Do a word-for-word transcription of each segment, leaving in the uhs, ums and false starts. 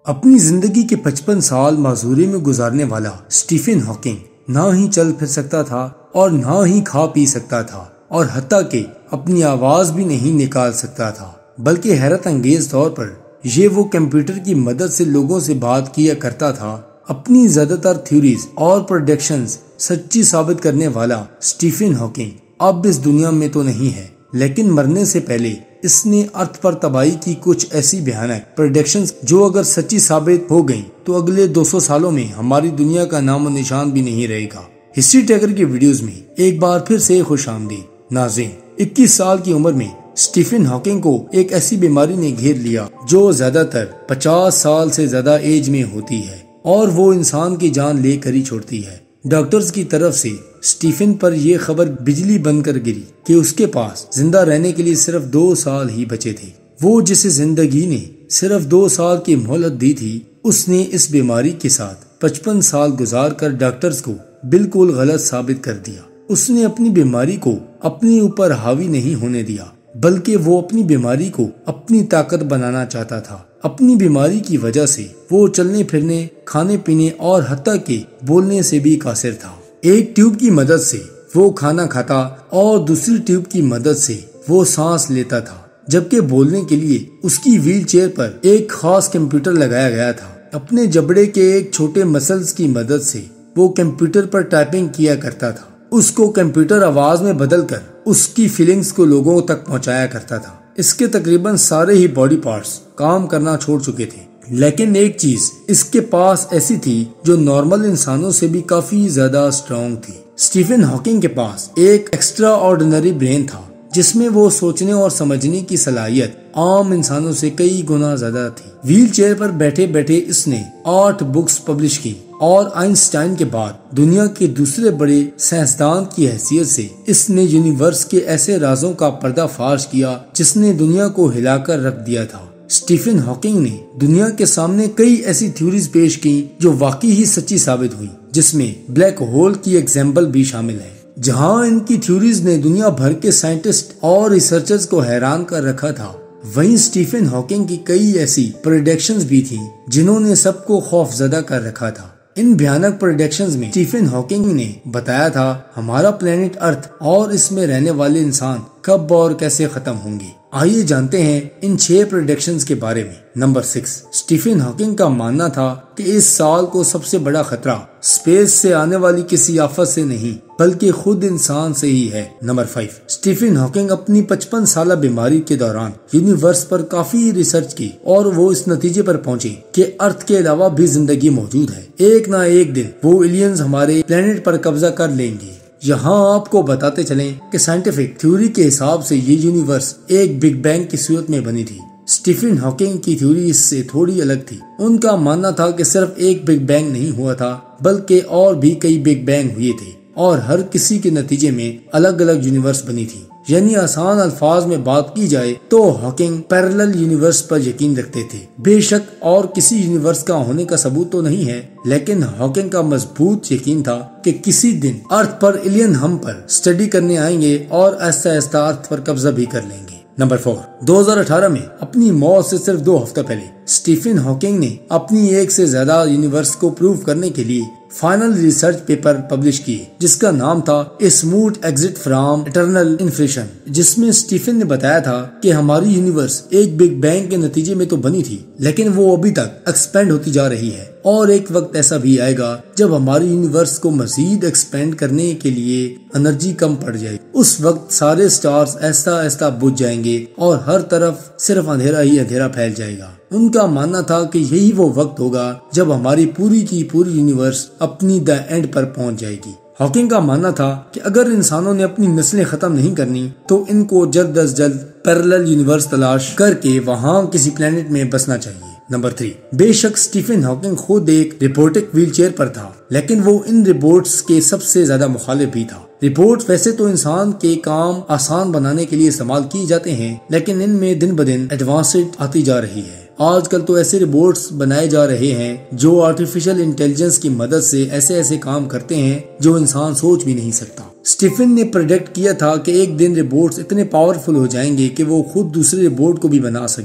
اپنی زندگی کے پچپن سال معذوری میں گزارنے والا اسٹیفن ہاکنگ نہ ہی چل پھر سکتا تھا اور نہ ہی کھا پی سکتا تھا اور حتیٰ کہ اپنی آواز بھی نہیں نکال سکتا تھا، بلکہ حیرت انگیز طور پر یہ وہ کمپیوٹر کی مدد سے لوگوں سے بات کیا کرتا تھا۔ اپنی زیادہ تر تھیوریز اور پروڈکشنز سچی ثابت کرنے والا اسٹیفن ہاکنگ اب اس دنیا میں تو نہیں ہے، لیکن مرنے سے پہلے اس نے ارتھ پر تباہی کی کچھ ایسی بھیانک پریڈکشنز جو اگر سچی ثابت ہو گئیں تو اگلے دو سو سالوں میں ہماری دنیا کا نام و نشان بھی نہیں رہے گا۔ ہسٹری ٹیکر کی ویڈیوز میں ایک بار پھر سے خوش آمدید ناظرین۔ اکیس سال کی عمر میں اسٹیفن ہاکنگ کو ایک ایسی بیماری نے گھیر لیا جو زیادہ تر پچاس سال سے زیادہ ایج میں ہوتی ہے اور وہ انسان کی جان لے کر ہی چھوڑتی ہے۔ ڈاکٹرز کی طرف سے اسٹیفن پر یہ خبر بجلی بن کر گری کہ اس کے پاس زندہ رہنے کے لیے صرف دو سال ہی بچے تھے۔ وہ جسے زندگی نے صرف دو سال کی مہلت دی تھی، اس نے اس بیماری کے ساتھ پچپن سال گزار کر ڈاکٹرز کو بالکل غلط ثابت کر دیا۔ اس نے اپنی بیماری کو اپنے اوپر حاوی نہیں ہونے دیا، بلکہ وہ اپنی بیماری کو اپنی طاقت بنانا چاہتا تھا۔ اپنی بیماری کی وجہ سے وہ چلنے پھرنے، کھانے پینے اور حتیٰ کہ بولنے سے بھی قاصر تھا۔ ایک ٹیوب کی مدد سے وہ کھانا کھاتا اور دوسری ٹیوب کی مدد سے وہ سانس لیتا تھا، جبکہ بولنے کے لیے اس کی ویل چیئر پر ایک خاص کمپیوٹر لگایا گیا تھا۔ اپنے جبڑے کے ایک چھوٹے مسلز کی مدد سے وہ کمپیوٹر پر ٹائپنگ کیا کرتا تھا۔ اس کو کمپیوٹر آواز میں بدل کر اس کی فیلنگز کو لوگوں تک پہنچایا کرتا تھا۔ اس کے تقریباً سارے ہی باڈی پارٹس کام کرنا چھوڑ چکے تھے، لیکن ایک چیز اس کے پاس ایسی تھی جو نارمل انسانوں سے بھی کافی زیادہ اسٹرانگ تھی۔ اسٹیفن ہاکنگ کے پاس ایک ایکسٹرا آرڈینری برین تھا جس میں وہ سوچنے اور سمجھنے کی صلاحیت عام انسانوں سے کئی گنا زیادہ تھی۔ ویل چیئر پر بیٹھے بیٹھے اس نے آٹھ بکس پبلش کی اور آئنسٹائن کے بعد دنیا کے دوسرے بڑے سائنسدان کی حیثیت سے اس نے یونیورس کے ایسے رازوں کا پردہ فاش کیا جس نے دنیا کو ہلا کر رکھ دیا تھا۔ اسٹیفن ہاکنگ نے دنیا کے سامنے کئی ایسی تھیوریز پیش کی جو واقعی ہی سچی ثابت ہوئی، جس میں بلیک ہول کی ایگزامپل بھی شامل ہے۔ جہاں ان کی تھیوریز نے دنیا بھر کے سائنٹسٹ اور ریسرچرز کو حیران کر رکھا تھا، وہیں اسٹیفن ہاکنگ کی کئی ایسی پریڈکشنز بھی تھیں جنہوں نے سب کو خوف زدہ کر رکھا تھا۔ ان بھیانک پریڈکشنز میں اسٹیفن ہاکنگ نے بتایا تھا ہمارا پلینٹ ارتھ اور اس میں رہنے والے انسان کب اور کیسے ختم ہوں گے۔ آئیے جانتے ہیں ان چھ پریڈکشنز کے بارے میں۔ نمبر سکس، اسٹیفن ہاکنگ کا ماننا تھا کہ اس سال کو سب سے بڑا خطرہ اسپیس سے آنے والی کسی آفت سے نہیں بلکہ خود انسان سے ہی ہے۔ نمبر فائیو، اسٹیفن ہاکنگ اپنی پچپن سالہ بیماری کے دوران یونیورس پر کافی ریسرچ کی اور وہ اس نتیجے پر پہنچے کہ ارتھ کے علاوہ بھی زندگی موجود ہے۔ ایک نہ ایک دن وہ ایلینز ہمارے پلینٹ پر قبضہ کر لیں گے۔ یہاں آپ کو بتاتے چلیں کہ سائنٹیفک تھیوری کے حساب سے یہ یونیورس ایک بگ بینگ کی صورت میں بنی تھی۔ اسٹیفن ہاکنگ کی تھیوری اس سے تھوڑی الگ تھی۔ ان کا ماننا تھا کہ صرف ایک بگ بینگ نہیں ہوا تھا بلکہ اور بھی کئی بگ بینگ ہوئے تھے اور ہر کسی کے نتیجے میں الگ الگ یونیورس بنی تھی۔ یعنی آسان الفاظ میں بات کی جائے تو ہاکنگ پیرلل یونیورس پر یقین رکھتے تھے۔ بے شک اور کسی یونیورس کا ہونے کا ثبوت تو نہیں ہے، لیکن ہاکنگ کا مضبوط یقین تھا کہ کسی دن ارتھ پر ایلین ہم پر اسٹڈی کرنے آئیں گے اور آہستہ آہستہ ارتھ پر قبضہ بھی کر لیں گے۔ نمبر فور، دو ہزار اٹھارہ میں اپنی موت سے صرف دو ہفتہ پہلے اسٹیفن ہاکنگ نے اپنی ایک سے زیادہ یونیورس کو پروف کرنے کے لیے فائنل ریسرچ پیپر پبلش کیے جس کا نام تھا a smooth exit from eternal inflation, جس میں اسٹیفن نے بتایا تھا کہ ہماری یونیورس ایک بگ بینگ کے نتیجے میں تو بنی تھی لیکن وہ ابھی تک ایکسپینڈ ہوتی جا رہی ہے اور ایک وقت ایسا بھی آئے گا جب ہماری یونیورس کو مزید ایکسپینڈ کرنے کے لیے انرجی کم پڑ جائے۔ اس وقت سارے سٹارز آہستہ آہستہ بجھ جائیں گے اور ہر طرف صرف اندھیرا ہی اندھیرا پھیل جائے گا۔ ان کا ماننا تھا کہ یہی وہ وقت ہوگا جب ہماری پوری کی پوری یونیورس اپنی دا اینڈ پر پہنچ جائے گی۔ ہاکنگ کا ماننا تھا کہ اگر انسانوں نے اپنی نسلیں ختم نہیں کرنی تو ان کو جلد از جلد پیرلل یونیورس تلاش کر کے وہاں کسی پلینٹ میں بسنا چاہیے۔ نمبر تھری، بے شک اسٹیفن ہاکنگ خود ایک رپورٹک ویل چیئر پر تھا لیکن وہ ان رپورٹس کے سب سے زیادہ مخالف بھی تھا۔ رپورٹ ویسے تو انسان کے کام آسان بنانے کے لیے استعمال کی جاتے ہیں لیکن ان میں دن بدن ایڈوانسڈ آتی جا رہی ہے۔ آج کل تو ایسے رپورٹس بنائے جا رہے ہیں جو آرٹیفیشل انٹیلیجنس کی مدد سے ایسے ایسے کام کرتے ہیں جو انسان سوچ بھی نہیں سکتا۔ اسٹیفن نے پریڈکٹ کیا تھا کہ ایک دن رپورٹس اتنے پاورفل ہو جائیں گے کہ وہ خود دوسرے رپورٹ کو بھی بنا سکیں گے۔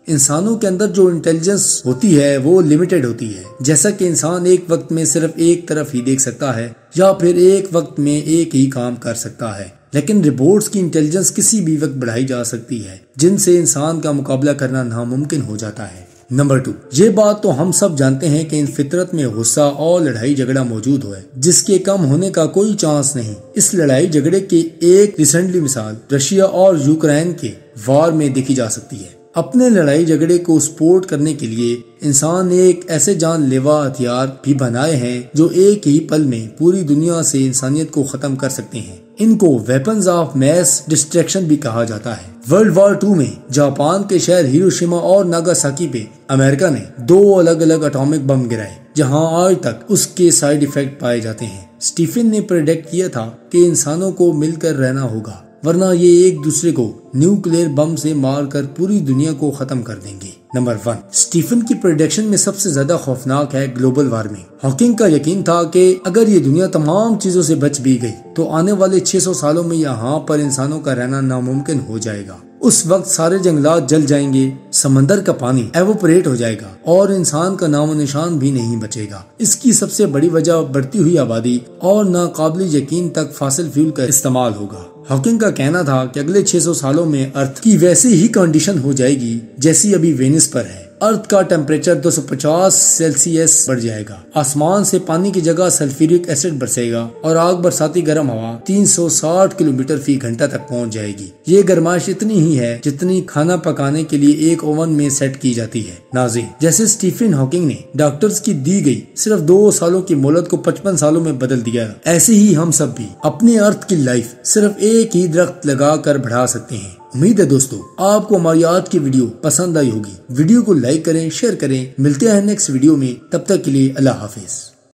انسانوں کے اندر جو انٹیلیجنس ہوتی ہے وہ لمیٹڈ ہوتی ہے، جیسا کہ انسان ایک وقت میں صرف ایک طرف ہی دیکھ سکتا ہے یا پھر ایک وقت میں ایک ہی کام کر سکتا ہے، لیکن روبوٹس کی انٹیلیجنس کسی بھی وقت بڑھائی جا سکتی ہے، جن سے انسان کا مقابلہ کرنا ناممکن ہو جاتا ہے۔ نمبر ٹو، یہ بات تو ہم سب جانتے ہیں کہ ان فطرت میں غصہ اور لڑائی جھگڑا موجود ہے، جس کے کم ہونے کا کوئی چانس نہیں۔ اس لڑائی جھگڑے کی ایک ریسنٹلی مثال رشیا اور یوکرین کے وار میں دیکھی جا سکتی ہے۔ اپنے لڑائی جھگڑے کو سپورٹ کرنے کے لیے انسان نے ایک ایسے جان لیوا ہتھیار بھی بنائے ہیں جو ایک ہی پل میں پوری دنیا سے انسانیت کو ختم کر سکتے ہیں۔ ان کو ویپنز آف میس ڈسٹریکشن بھی کہا جاتا ہے۔ ورلڈ وار ٹو میں جاپان کے شہر ہیروشیما اور ناگاساکی پہ امریکہ نے دو الگ الگ اٹامک بم گرائے، جہاں آج تک اس کے سائیڈ ایفیکٹ پائے جاتے ہیں۔ اسٹیفن نے پریڈکٹ کیا تھا کہ انسانوں کو مل کر رہنا ہوگا، ورنہ یہ ایک دوسرے کو نیوکلیئر بم سے مار کر پوری دنیا کو ختم کر دیں گے۔ نمبر ون، اسٹیفن کی پریڈکشن میں سب سے زیادہ خوفناک ہے گلوبل وارمنگ۔ ہاکنگ کا یقین تھا کہ اگر یہ دنیا تمام چیزوں سے بچ بھی گئی تو آنے والے چھ سو سالوں میں یہاں پر انسانوں کا رہنا ناممکن ہو جائے گا۔ اس وقت سارے جنگلات جل جائیں گے، سمندر کا پانی ایوپوریٹ ہو جائے گا اور انسان کا نام و نشان بھی نہیں بچے گا۔ اس کی سب سے بڑی وجہ بڑھتی ہوئی آبادی اور ناقابل یقین تک فاسل فیول کا استعمال ہوگا۔ ہاکنگ کا کہنا تھا کہ اگلے چھ سو سالوں میں ارتھ کی ویسی ہی کنڈیشن ہو جائے گی جیسی ابھی وینس پر ہے۔ ارتھ کا ٹیمپریچر دو سو پچاس سیلسیس بڑھ جائے گا، آسمان سے پانی کی جگہ سلفیورک ایسڈ برسے گا اور آگ برساتی گرم ہوا تین سو ساٹھ کلومیٹر فی گھنٹہ تک پہنچ جائے گی۔ یہ گرمائش اتنی ہی ہے جتنی کھانا پکانے کے لیے ایک اوون میں سیٹ کی جاتی ہے۔ ناظرین، جیسے اسٹیفن ہاکنگ نے ڈاکٹرز کی دی گئی صرف دو سالوں کی مہلت کو پچپن سالوں میں بدل دیا، ایسے ہی ہم سب بھی اپنے ارتھ کی لائف صرف ایک ہی درخت لگا کر بڑھا سکتے ہیں۔ امید ہے دوستو آپ کو ہماری آج کی ویڈیو پسند آئی ہوگی۔ ویڈیو کو لائک کریں، شیئر کریں۔ ملتے ہیں نیکسٹ ویڈیو میں، تب تک کے لیے اللہ حافظ۔